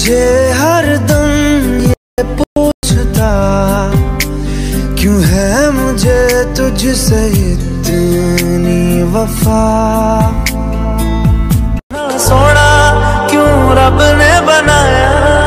मुझे हरदम ये पूछता, क्यों है मुझे तुझसे इतनी वफा। सोना क्यों रब ने बनाया,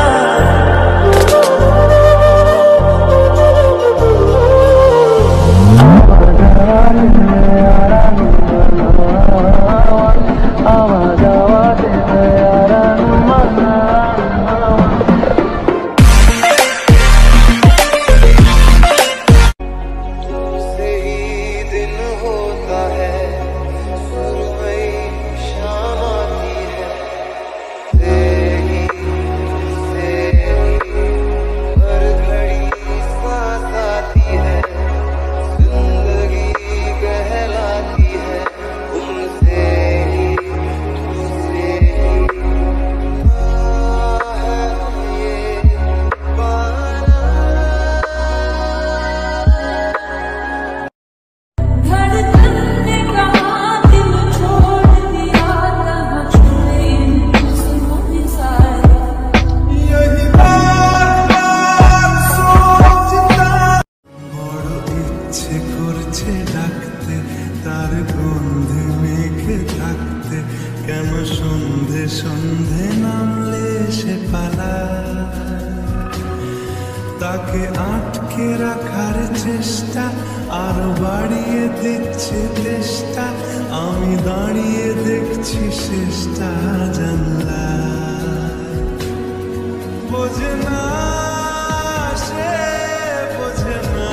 তার গন্ধে মেঘে থাকতে কেন সন্ধে সন্ধে নামলে সে পালায়। তাকে আটকে রাখার চেষ্টা আরো বাড়িয়ে দিচ্ছে চেষ্টা, আমি দাঁড়িয়ে দেখছি শেষটা জানলায়। বোঝে না সে, বোঝে না,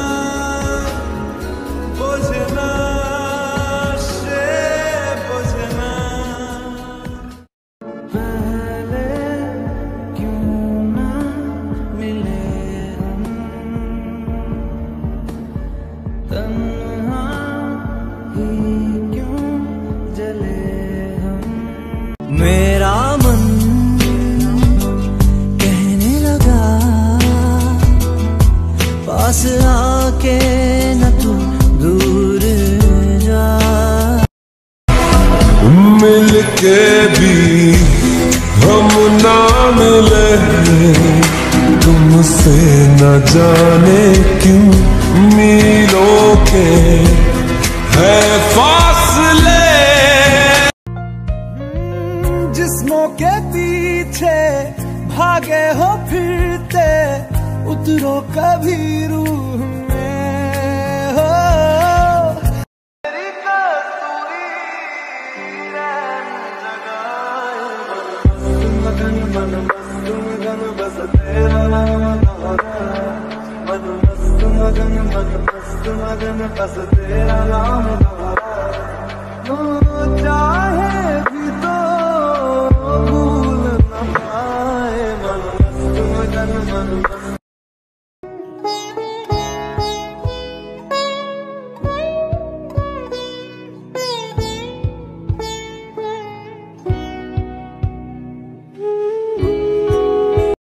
বোঝে না সে, বোঝে না। पहले क्यों ना मिले हम, तन्हा ही क्यों जले हम। मेरा मन कहने लगा पास आके न तू दूर जा। मिलके भी हम ना मिले, तुमसे न जाने क्यों मीलों के है फासले। जिस्मों के पीछे भागे हो फिरते, उतरो कभी रूह में हो। बस तेरा नाम दोहराए, मन मस्त मगन, मन मस्त मगन, बस तेरा नाम दोहराए।